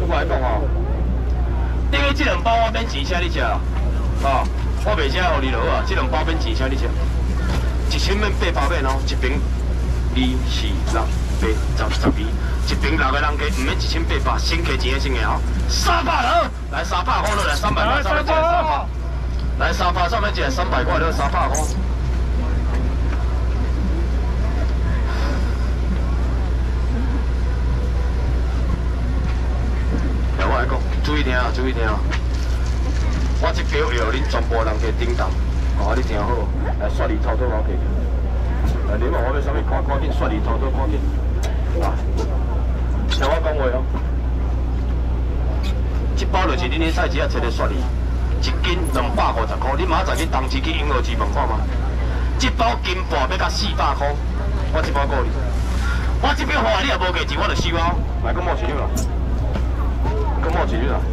我来讲哦，你个这两包我免钱请你吃啦，哦，我袂请互你就好啊，这两包免钱请你吃，1000免800免哦，一瓶2、4、6、8、10、12，一瓶6个人加，唔免1800，先加钱的先个哦，300了，来300块了，来300块，上面一个300，来300，上面一个300块了，300块。 我来讲，注意听啊，注意听啊！我这表要恁全部人加顶档，哦，你听好，来雪梨头都我给。来，你问我要啥物，赶紧雪梨头都赶紧。啊，听我讲话哦。这包就是恁的菜市啊，切的雪梨，一斤250块，你明仔载去东市去永和市问看嘛。这包金箔要到400块，我这包够你。我这边话你也无价钱，我就收啊。来，咁冒钱了。 跟冒几句啊？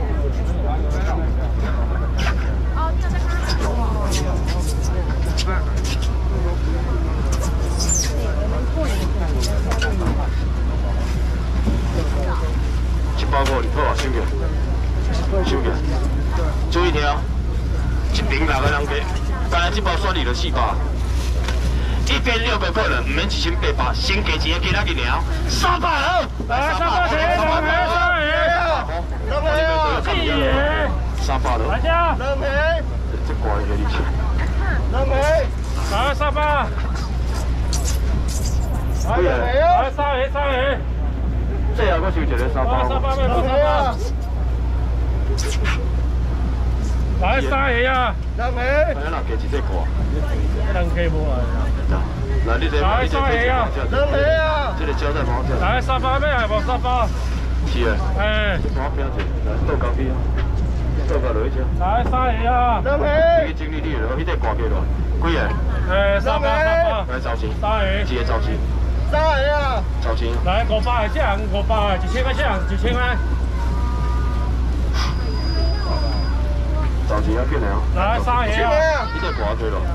一包5你好啊，收起，收起。注意听哦，一瓶6个人加，刚才这包雪梨就400，一边6个客人，唔免1800，先加钱给他给了，300了，来300钱，300块。 两皮啊 ，300了。 来家，两皮。 这贵嘅你吃。 两皮。来300。来两皮啊！来3皮。 最後嗰小姐你300。 300咩？300啊！來3皮啊！兩皮。 睇下幾錢即個啊？ 兩皮冇啊。 嗱，呢隻來3皮啊！兩皮啊！ 即係膠帶網啫。 來300咩？係冇300。 是啊， 哎， 我邊隻？來倒咖啡啊，倒咖落去食。 來3皮啊！兩皮。 你整理啲咯，呢隻掛幾多？幾嘢 ？300。 來找錢。 3皮。 幾嘢找錢？3皮啊！找錢。 來500嘅這樣，500嘅1000塊這樣，1000塊。 找錢啊，幾嚟啊？ 來3皮啊！ 呢隻掛幾多？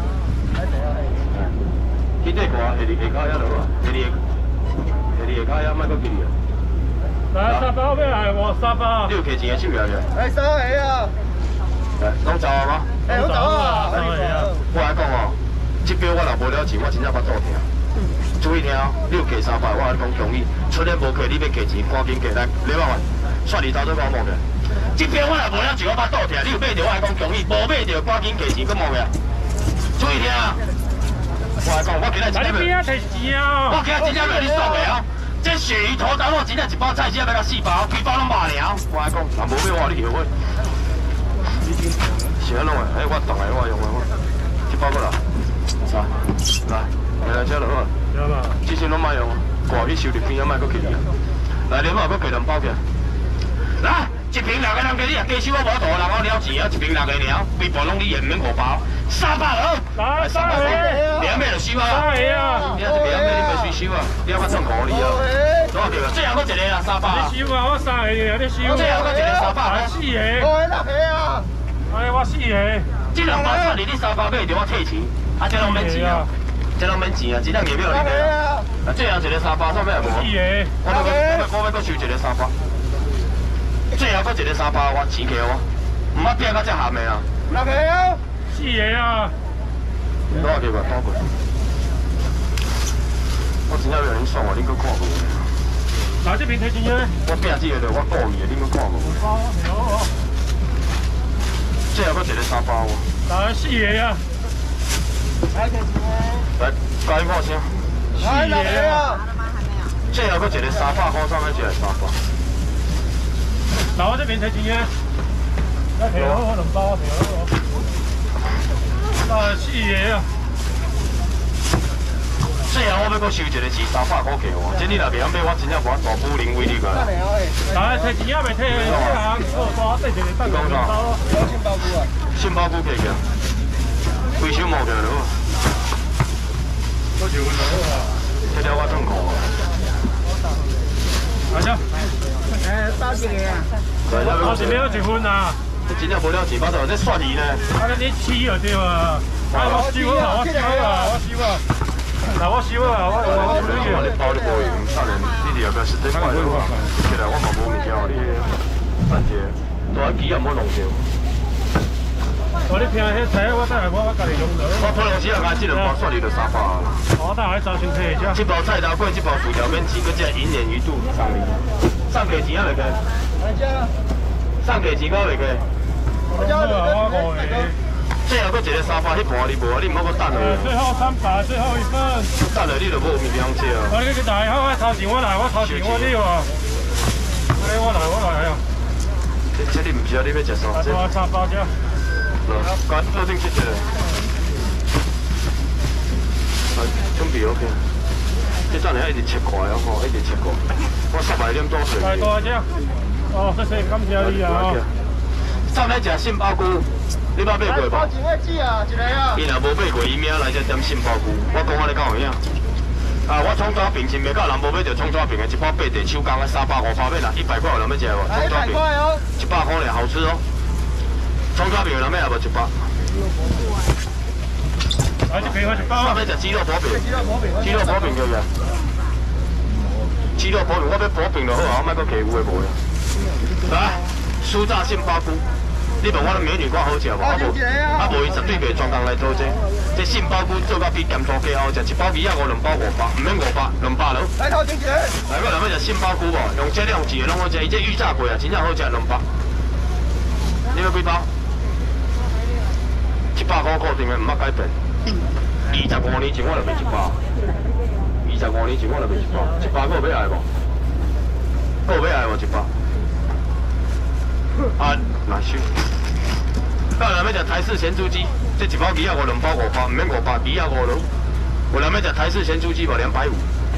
呢隻掛係你下卡一咯，係你下卡一，乜都幾嘢？ 來300咩係喎？300。 你有期錢嘅收入嘅？ 嚟3皮啊！ 嚟，攏走啊嘛？ 誒，好走啊！3皮啊！ 我來講哦，這表我若無了錢，我真正腹肚痛。注意聽哦，你有加300，我來講強你，出年無價，你要加錢，趕緊加來，200萬，雪梨頭都講冇嘅。這表我若無了錢，我腹肚痛，你有買到我來講強你，無買到趕緊加錢，佫冇嘅。注意聽啊！我來講，我今日真正要，我今日真正要你爽嘅哦。 这鱈魚頭等我真正一包菜只要到400，規包攏賣了。我來講，若無買我你後悔。是安怎個？哎，我當下我用的我，一包過來，來車就好啊。之前攏賣用，掛去收入邊啊，賣佫去啊。來，你嘛佫加2包嘅。來，一瓶6個人加你啊，加收我無圖，人我了錢啊，一瓶6個了，規包攏你也唔免5包，300了。來3皮，你阿妹就收啊。3皮啊！你阿妹你咪隨收啊，你阿媽賺5厘啊。 多少條？最後嗰一個啦，300。你收啊！我3個有啲收。最後嗰一個300。4個。我6個啊！哎，我4個。這兩包雪梨你300買着我退錢，啊，這攏免錢啊，這攏免錢啊，這兩個秒你買啊。啊，最後一個300，上面係無。4個。我要收一個300。最後嗰一個300，我錢給我，唔好變到這鹹的啊。6個啊！4個啊！多少條個？多個。我真正要恁爽啊！恁佫看無？ 嗱，這邊睇錢嘅，我邊隻嘢我過意嘅，點樣看無？好。最後嗰一個3包喎。來4個啊！來睇錢嘅。來，加一塊先。4個啊！最後嗰一個300塊，上面一個300。嗱，我這邊睇錢嘅。來皮好，2包皮好。來4個啊！ 最後我要佫收一個是300塊給我，這你若袂曉買，我真正無法大補零為你個。來，摕錢也袂摕，這行我帶一個等兩包咯。新包菇啊？新包菇可以嘅，回收冇嘅咯。我就問到啊，這條我真講。來咗。包幾個啊？我這邊有1份啊。這真正無了錢，巴肚，這雪梨呢？啊，你試就對啊。啊，我試啊，我試啊，我試啊。 嗱，我少啊，我你包你無用，差人，你哋又唔係實際買咯，其實我嘛無物件，你。 机也唔好弄掉。 我你平迄车，我等下我家己用落。 我普通时啊，加这两包算你就300啊。 我等下找先退一下。 这包菜头粿，这包薯条免钱，搁这一年一度送你。送价钱啊未计？送价钱搁未计？最后搁一个300，迄盘你无啊？你唔好搁等了。 最后300，最后一份。 等了你就无物件吃啊。 我你去来，我头前我来，我头前我你哇。我来啊。 这你唔知啊？你要食啥？ 我300只。 赶到顶7只。准备 OK。这阵来一直切块啊，吼，一直切块。我300点多水。 来多只。哦，谢谢，感谢你啊。 上来食杏鲍菇，你捌买过无？ 包钱的纸啊，一个啊。 伊若无买过，伊明仔来这点杏鲍菇，我讲我咧讲有影。啊，我葱抓饼，真袂到人无买着葱抓饼的，一包8地手工的350块买啦，100块有人要食无？葱抓饼，100块咧，好吃哦。葱抓饼有人要无？100。 来这边我100。 上面食鸡肉薄饼，鸡肉薄饼对不对？鸡肉薄饼，我要薄饼就好啊，我莫搁加有的无的。来，酥炸杏鲍菇。你问我的美女瓜好食无？无伊绝对袂专工来做这。这杏鲍菇做到比咸酥鸡好食，一包250，两包500，唔免500，200咯。 来头前一个。 来，我人要食杏鲍菇无？用这量子的拢好食，伊这预炸过啊，真正好食，200。你要几包？100块固定的，唔捌改变。25年前我就卖100，25年前我就卖100，100个要来无？个要来无？100。啊，哪收？到人要食台式咸猪鸡，这一包250，两包500，唔免500，250咯。有人要食台式咸猪鸡无？250。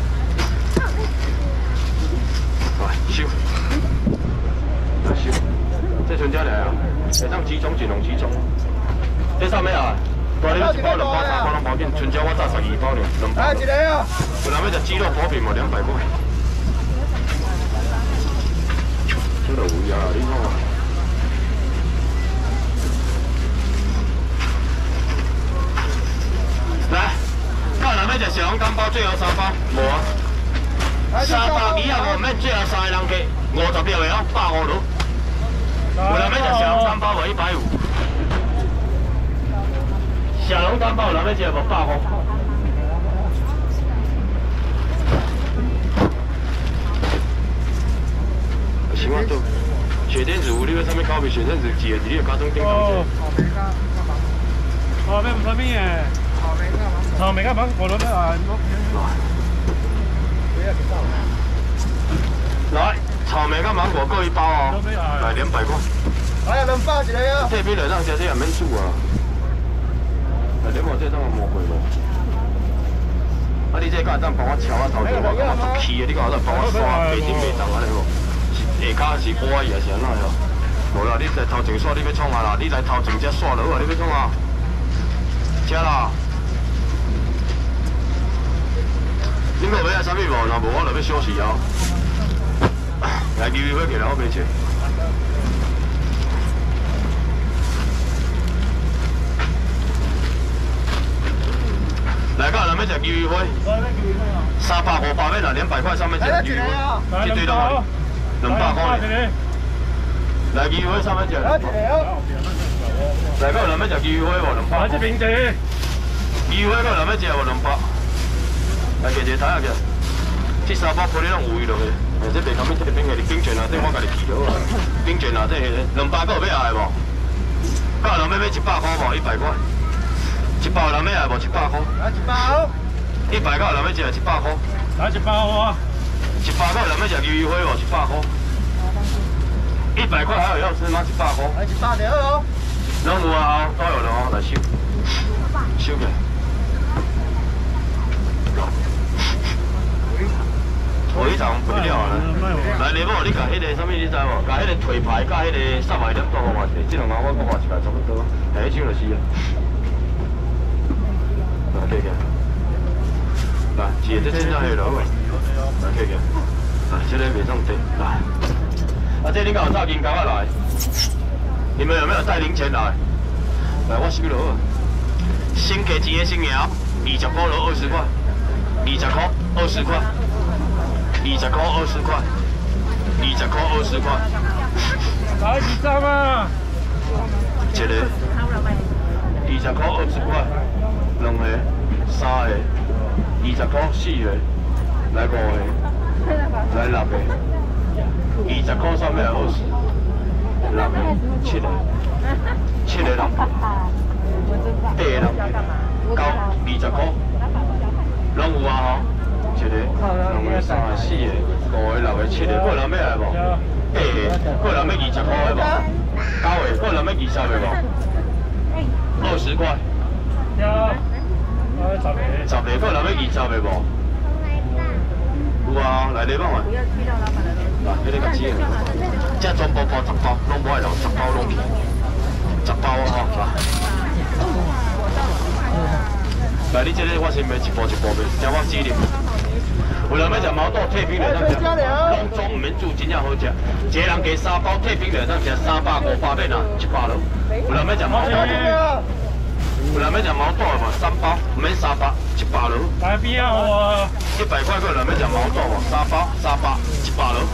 来收，来收，这剩下来啊，下当几种尽量几种。这上面啊，大你1包2包3包拢包紧，剩下我炸12包了，2包。 来一个啊！ 有人要食鸡肉薄饼无？200块。这就有呀，你看啊。来，到人要食小笼干包，最后3包，无啊。325免最后3个人计，50秒的哦，150咯。有人要食小笼干包无？150。小笼干包有人要食无？100块。是我做雪天子，你要啥物口味？雪天子记的，你个家中顶头草莓唔啥物诶？草莓干嘛？我都没啊。 来，草莓跟芒果各1包哦，来200块。 来200一个啊！ 这边来让食，这也免煮啊。来，你看这种蘑菇无？啊，你这敢会当帮我敲啊头前，我感觉足气的，你敢会当帮我刷白顶白重安尼无？下骹是歪伊还是安怎哟？无啦，你来头前刷，你要创啊啦？你来头前才刷落啊，你要创啊？吃啦！恁个要啥物无？若无我就要休息哦。来，鱿鱼花起来，我买一个。来，到人要食鱿鱼花，350包要来200块，上面食鱿鱼花，一堆都好，200块。来，鱿鱼花上面食。来，到人要食鱿鱼花无？200。 来这边坐。 鱿鱼花到人要食无？200。来，摕一个台下去。这3包配你拢有伊落去，这袂讲免这个冰的，冰泉啊，这我家己记好啊。冰泉啊，这200个有要来无？到人要买100块无？100块。1包人要来无？100块。 来1包。 100个人要食100块。 来1包啊 ！100个人要食鱿鱼花无？100块。100块还有要吃吗？100块。 来100就好哦。 拢有啊，都有了哦，来收，收起来。我一场肥料啊！来，李某，你甲迄个啥物你知无？甲迄个腿排，甲迄个3万点多我换一个，这两包我换一个差不多，下一箱就是啊。来，可以个。来，一个这真正下落个。来，可以个。来，这个袂当得。来，啊，这你敢有炸金刚啊来？你们有没有带零钱来？来，我收落啊。新给钱的新苗，20块落20块，20块20块。20块20块，20 20块20块， 来几张啊？ 一个20块20块，两个、三个，20块4个，来5个，来6个，20块3个20，6个7个，7个人，8个人，9 20块，拢有啊吼。 一个、2个、3个、4个、5个、6个、7个，个人要来无？8个，个人要20块的无？9个，个人要20个无？20块。 有。10个。 10个，个人要20个无？有啊，来礼貌啊。来，迄个甲钱。这全部包10包，拢无爱人10包拢去，10包啊吼，来。来，你这个我先买一包一包卖，正我指你。 有人要食毛肚退冰了，当食；拢总唔免煮，真正好食。一个人加3包退冰了，当食300、500免啊，100了。有人要食毛肚，有人要食毛肚的嘛，3包唔免300，100了。 来边啊我 100块个人要食毛肚嘛，3包300 100了。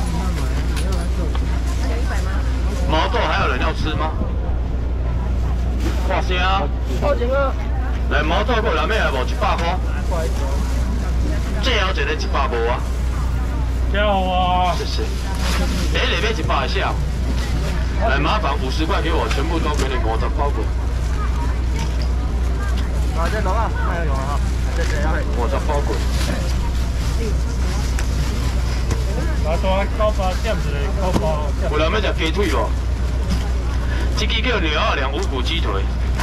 毛肚还有人要吃吗？话声啊！ 报警啊！ 来毛肚个人要来无？100块。 最后一个100无啊！ 叫我。 谢谢。第一个要100的下，来麻烦50块给我，全部都给你50包滚。 啊，这龙啊，还有龙啊，这 50包滚。 来多9包点一个9包。 有人要食鸡腿无？这支叫牛二两五谷鸡腿